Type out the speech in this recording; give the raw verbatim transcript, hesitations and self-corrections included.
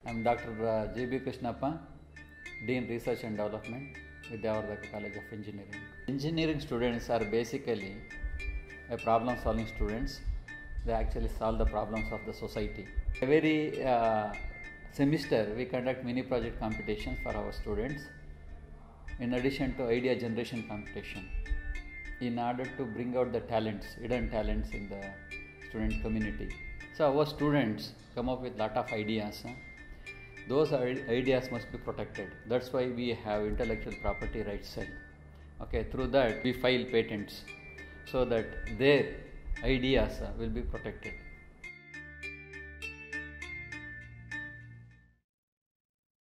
I am Doctor J B Krishnappa, Dean Research and Development, Vidyavardhaka College of Engineering. Engineering students are basically a problem solving students. They actually solve the problems of the society. Every uh, semester we conduct mini project competitions for our students in addition to idea generation competition in order to bring out the talents, hidden talents in the student community. So our students come up with lot of ideas. Huh? Those ideas must be protected. That's why we have intellectual property rights cell. Okay, through that we file patents so that their ideas will be protected.